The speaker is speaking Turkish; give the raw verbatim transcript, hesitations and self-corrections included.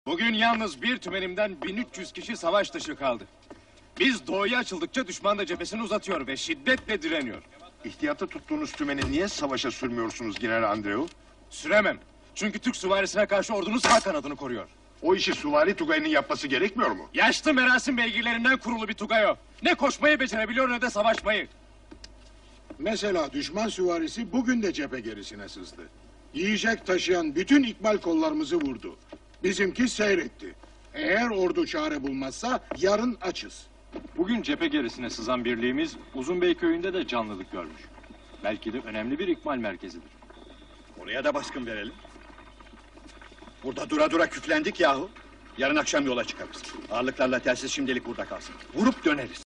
Bugün yalnız bir tümenimden bin üç yüz kişi savaş dışı kaldı. Biz doğuya açıldıkça düşman da cephesini uzatıyor ve şiddetle direniyor. İhtiyata tuttuğunuz tümeni niye savaşa sürmüyorsunuz General Andreu? Süremem. Çünkü Türk süvarisine karşı ordunun sağ kanadını koruyor. O işi süvari Tugay'ın yapması gerekmiyor mu? Yaşlı merasim beygirlerinden kurulu bir Tugay o. Ne koşmayı becerebiliyor ne de savaşmayı. Mesela düşman süvarisi bugün de cephe gerisine sızdı. Yiyecek taşıyan bütün ikmal kollarımızı vurdu. Bizimki seyretti. Eğer ordu çare bulmazsa yarın açız. Bugün cephe gerisine sızan birliğimiz Uzunbey köyünde de canlılık görmüş. Belki de önemli bir ikmal merkezidir. Oraya da baskın verelim. Burada dura dura küflendik yahu. Yarın akşam yola çıkarız. Ağırlıklarla telsiz şimdilik burada kalsın. Vurup döneriz.